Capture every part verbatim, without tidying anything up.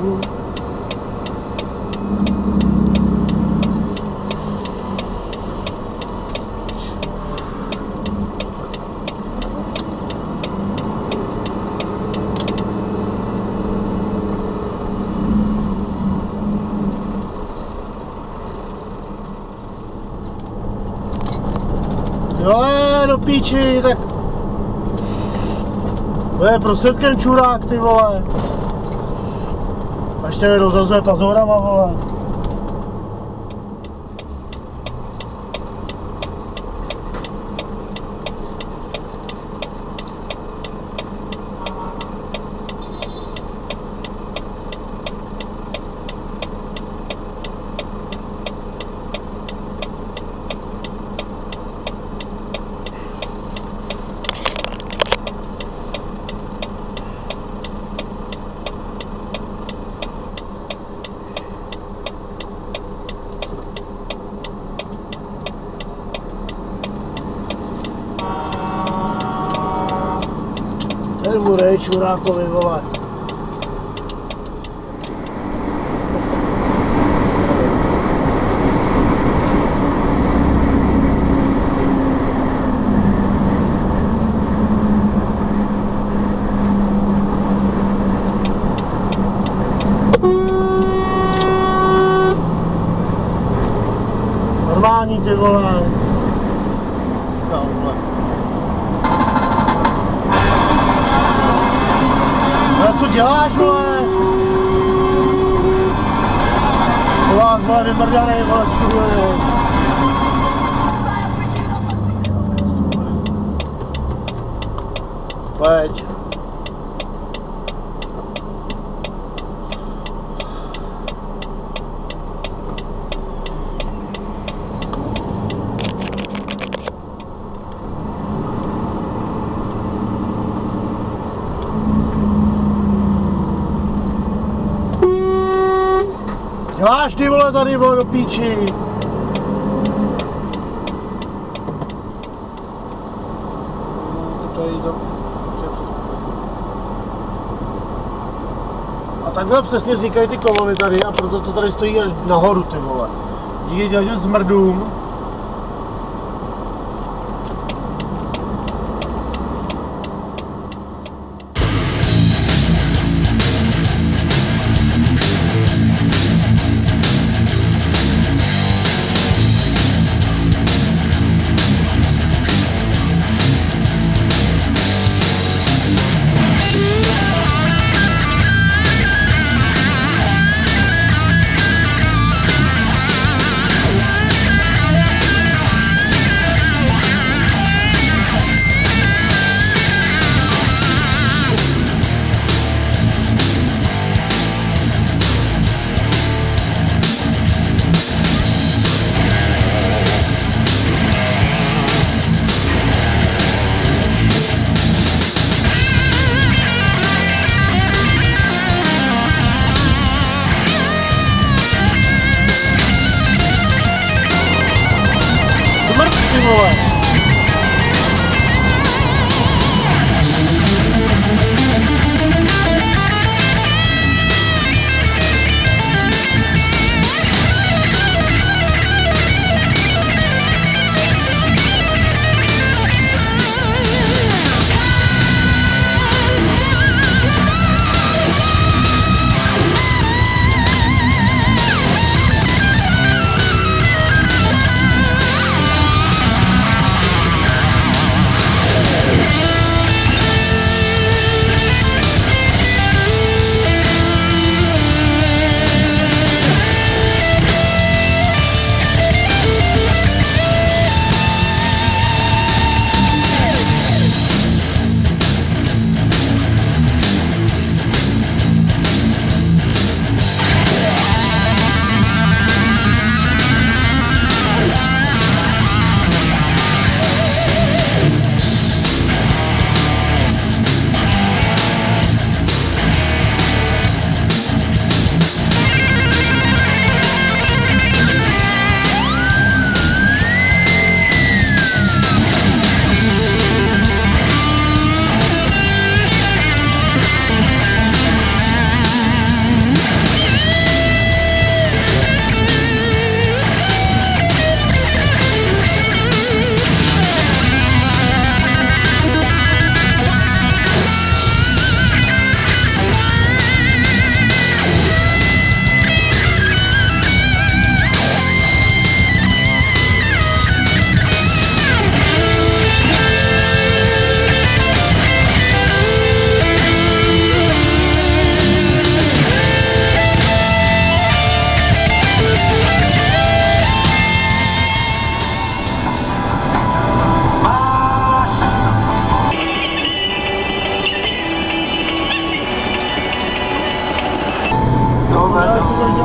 Jo, do píči, tak to je prostředkem čurák, ty vole. A ještě mi rozhazuje pazorama, vole. Ten bude čurákovi, vole. Normální, ty vole. No, vole. Co děláš, vole? Volák, vole, vymrdanej, vole, skuruje. Pojď. Děláš, ty vole, tady, vole, do píči. A takhle přesně vznikají ty kolony tady a proto to tady stojí až nahoru, ty vole. Díky těm smrdům.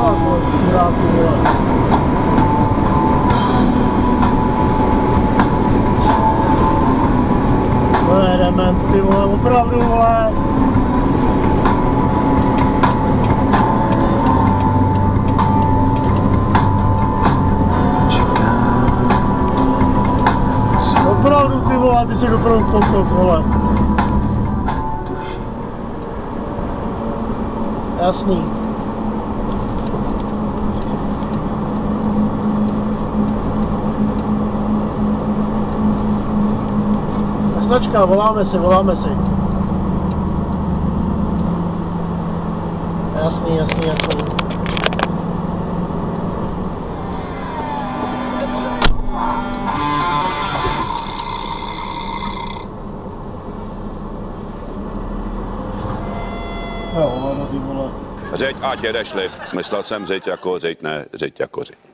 volat, vole, curáku, vole. To je dement, ty vole, opravdu, vole. Opravdu, ty vole, ty jsi opravdu kokot, vole. Jasný. Značka, voláme si, voláme si. Jasný, jasný, jasný. Jo, no ty vole. Řeď, ať jede šlip. Myslel jsem řeď jako řeď, ne řeď jako řeď.